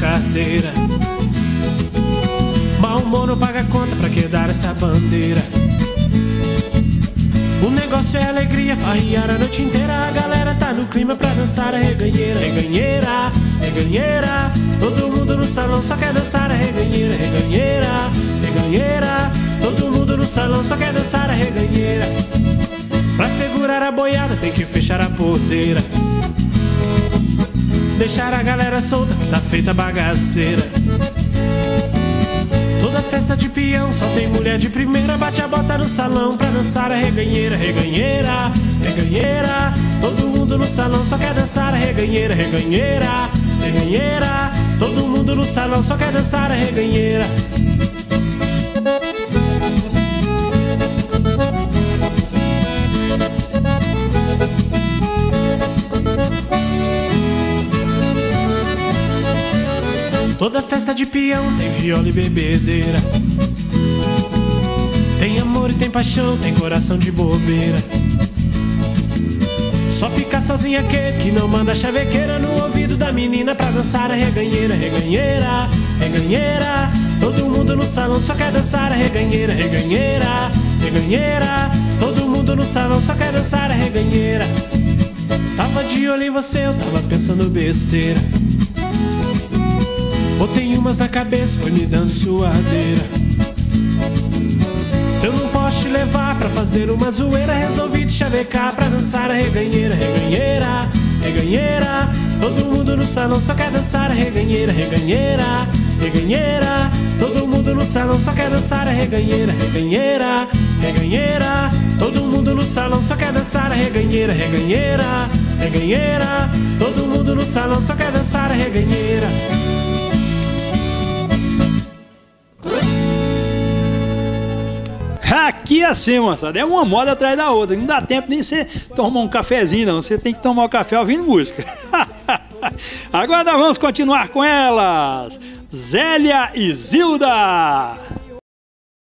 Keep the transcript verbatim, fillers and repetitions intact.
carteira. Mau humor não paga conta, pra que dar essa bandeira? O negócio é alegria, farriar a noite inteira. A galera tá no clima pra dançar a reganheira. Reganheira, reganheira, todo mundo no salão só quer dançar a reganheira. Reganheira, reganheira, todo mundo no salão só quer dançar a reganheira. Pra segurar a boiada tem que fechar a porteira. Deixar a galera solta, tá feita bagaceira. Toda festa de peão só tem mulher de primeira. Bate a bota no salão pra dançar a reganheira. Reganheira, reganheira, todo mundo no salão só quer dançar a reganheira. Reganheira, reganheira, todo mundo no salão só quer dançar a reganheira. Toda festa de peão tem viola e bebedeira. Tem amor e tem paixão, tem coração de bobeira. Só fica sozinha aquele que não manda chavequeira no ouvido da menina pra dançar a reganheira. Reganheira, reganheira, todo mundo no salão só quer dançar a reganheira. Reganheira, reganheira, todo mundo no salão só quer dançar a reganheira. Tava de olho em você, eu tava pensando besteira. Botei umas na cabeça, foi me dando suadeira. Se eu não posso te levar pra fazer uma zoeira, resolvi te chavecar pra dançar a reganheira. Reganheira, reganheira, todo mundo no salão só quer dançar a reganheira. Reganheira, reganheira, todo mundo no salão só quer dançar a reganheira. Reganheira, reganheira, todo mundo no salão só quer dançar a reganheira. Reganheira, reganheira, todo mundo no salão só quer dançar a reganheira. Aqui assim, moçada, é uma moda atrás da outra. Não dá tempo nem você tomar um cafezinho, não. Você tem que tomar o café ouvindo música. Agora nós vamos continuar com elas. Zélia e Zilda.